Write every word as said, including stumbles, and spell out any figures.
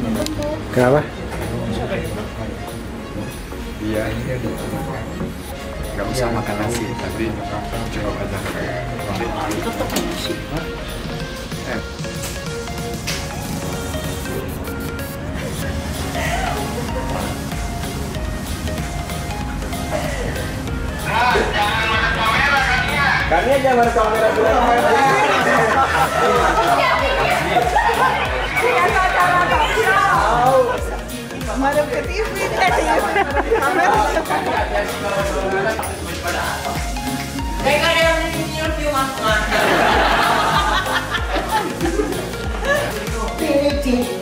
Kenapa? Iya, nggak usah makan nasi, tapi cukup aja. Tetap nasi. Eh. Kania jangan kamera dulu. Madam ke T V deh. Kayak ada yang nyium cium aku. Ini